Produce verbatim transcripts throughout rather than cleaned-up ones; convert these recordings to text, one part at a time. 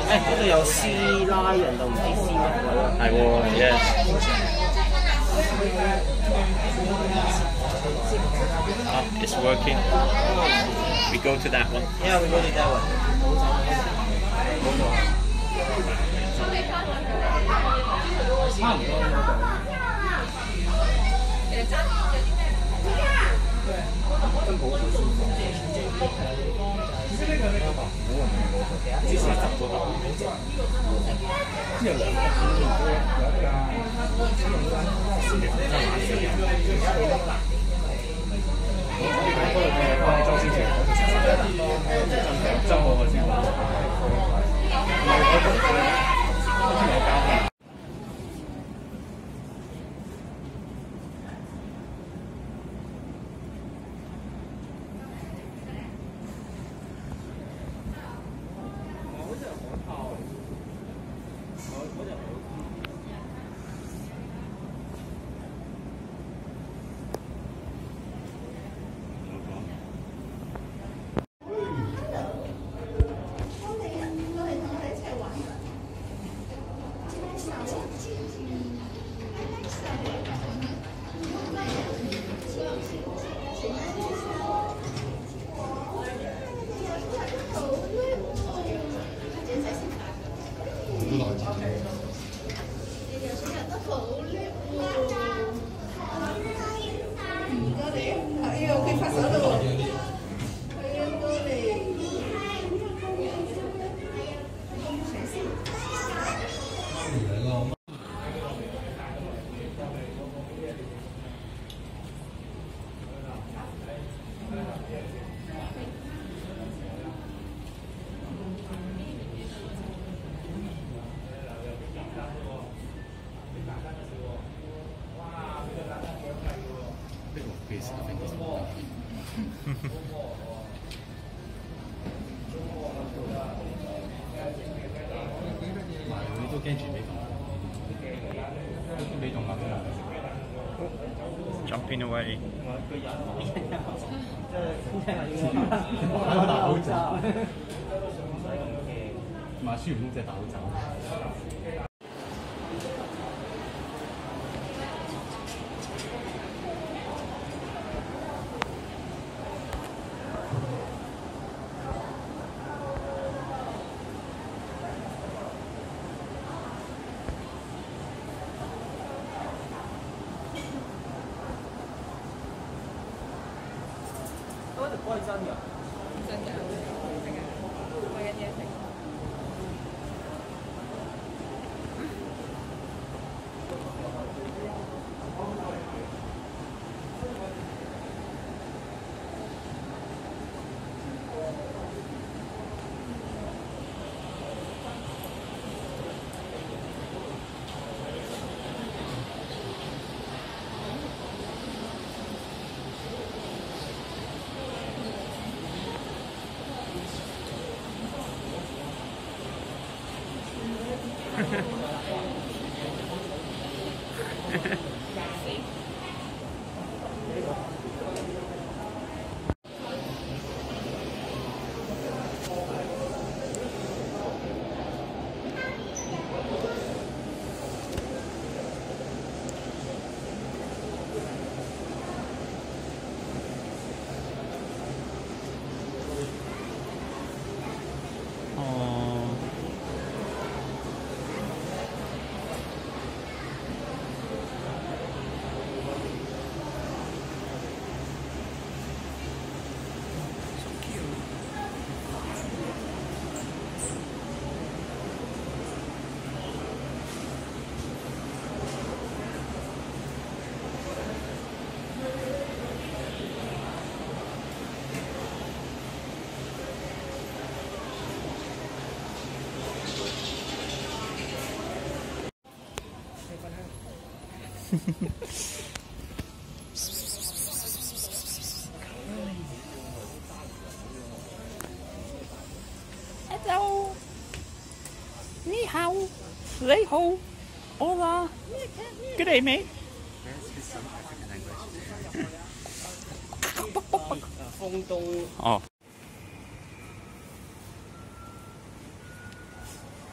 誒，嗰度有師拉人，就唔知師乜鬼啦。 係喎 ，yes。Oh, it's working. We go to that one. Yeah, we go to that one. 差唔多。真好。之前十個頭，之後兩個有一架，喺嗰度嘅幫周先生，真好嘅先。有交通。 都驚住俾動，俾動物㗎。 Jumping away。 戴口罩。買孫悟空隻戴口罩。 嗰條波係真㗎， 真㗎，真㗎，為緊嘢食。 Hello， 你好，你好，Hola， Good day, mate。 風東哦。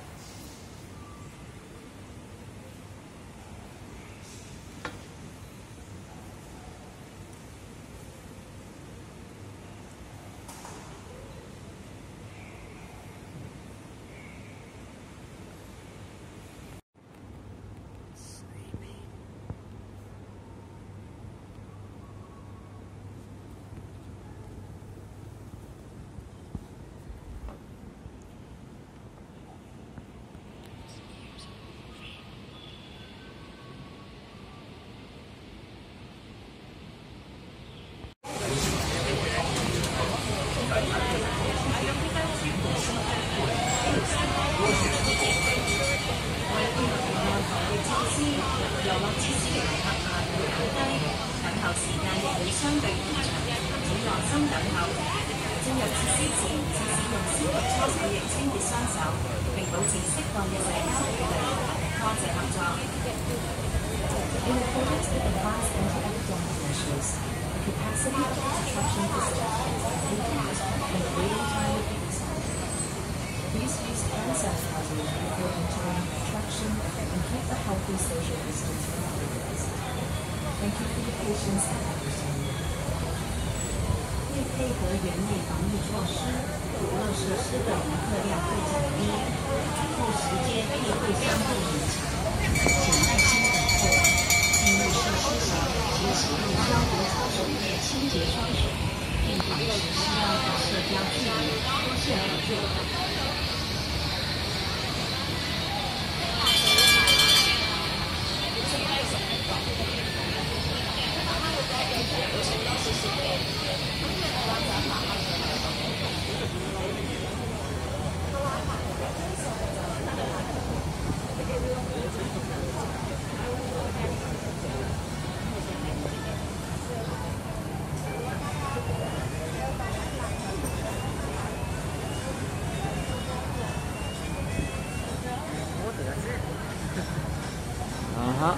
心等候。進入設施前，請使用消毒搓手液清潔雙手，並保持適當嘅社交距離。多謝合作。In accordance with advanced anti-epidemic measures, the capacity of this attraction facility is capped in a waiting time of eight seconds. Please use hand sanitizer before entering the attraction and keep a healthy social distance from others. Thank you for your patience and understanding. 为配合园内防疫措施，游乐设施的游客量会降低，后时间亦会相对延长，请耐心等候。进入设施时，请使用消毒搓手液清洁双手，并保持适当的社交距离，多谢合作。 啊哈。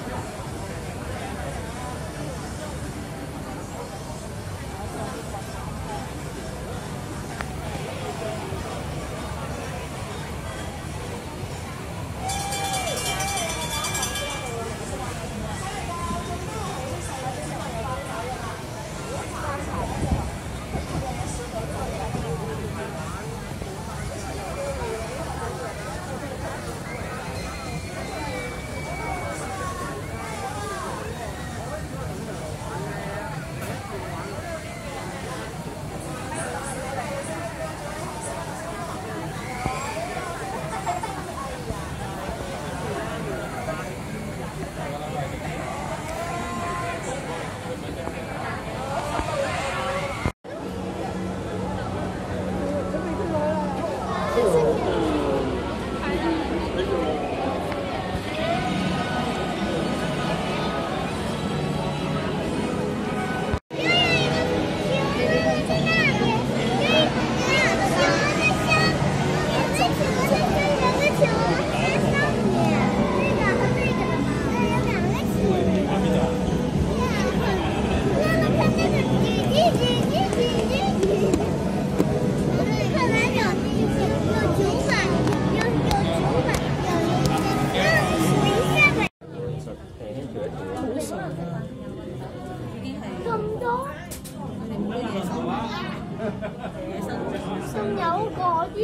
仲有嗰啲，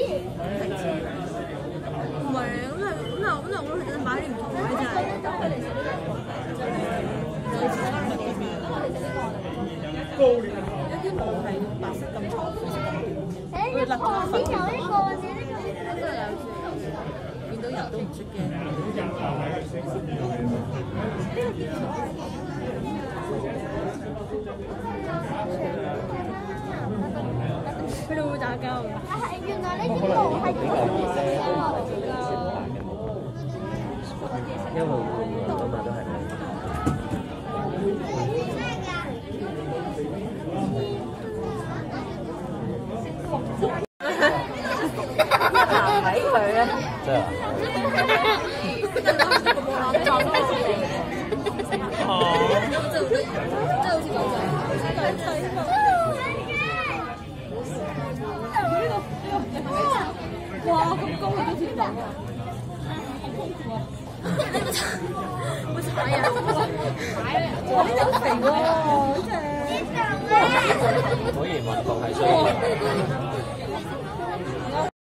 唔係啊，咁係咁係咁係我哋買啲唔同嘅真係。有啲毛係白色咁長，灰色咁。誒，旁邊有一個，你呢個呢個有見到人都唔識驚。佢哋會打交㗎。係原來呢啲毛係咁嘅因為換啊嘛都係。睇佢咧，真係。哦。即係即係好似講咗。哇！咁高佢都跳到啊！會踩啊！踩啊！哇！呢隻好肥喎，真係。果然運動係需要。